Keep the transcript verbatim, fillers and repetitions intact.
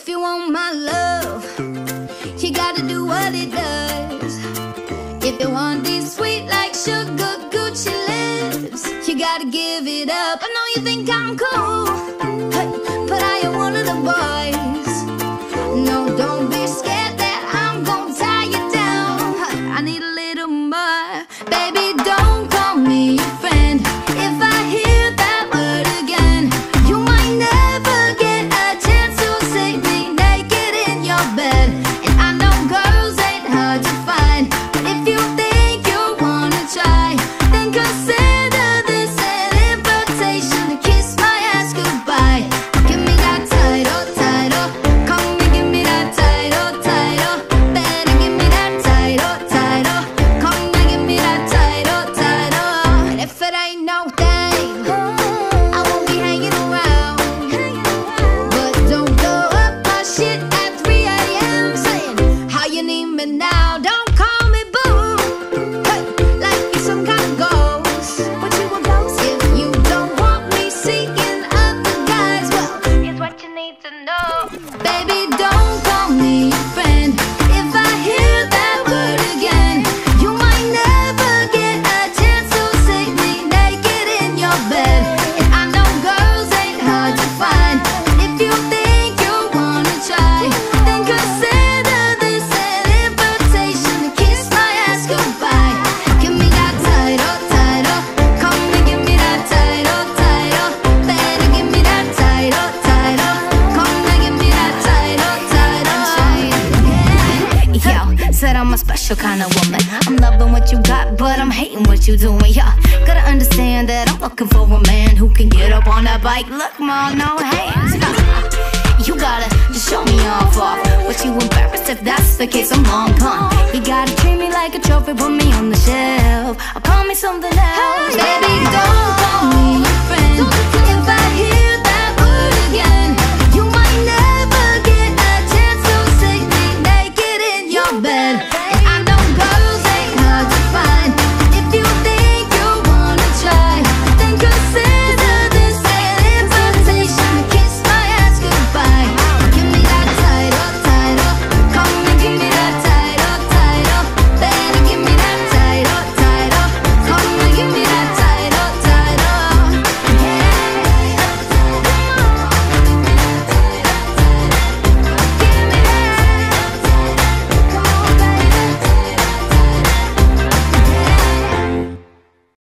you want my love, you gotta do what it does. If you want these sweet like sugar Gucci lips, you gotta give it up. I know you think I'm cool, but I am one of the boys. No, don't be scared that I'm gonna tie you down. I need a little more. Baby, don't call me your friend. If I hear that word again, you might never get a chance to see me naked in your bed. And I know girls ain't hard to find, but if you think you wanna try, then consider this an invitation to kiss my ass goodbye. Give me that title, title, come and give me that title, title. Better give me that title, title, come and give me that title, title. And if it ain't no thing, I won't be hanging around. But don't blow up my shit at three A M saying how you need me now. Don't call me boo, hey, like you're some kind of ghost. What you a ghost? If you don't want me seeking other guys, well, here's what you need to know. Baby, don't call me your friend. If I hear that word again, you might never get a chance to see me naked in your bed. And I know girls ain't hard to find, but if you think you wanna try, then consider this an invitation to kiss my ass goodbye. Give me that title, title, come and give me that title, title. Better give me that title, title, come and give me that title, title. Yo, said I'm a special kind of woman. I'm loving what you got, but I'm hating what you doing. Yeah, gotta understand that I'm looking for a man who can get up on that bike. Look, ma, no hands. You gotta just show me off off. But you embarrassed if that's the case, I'm long gone. You gotta treat me like a trophy, put me on the shelf, or call me something else. Baby, don't call me your friend. If I hear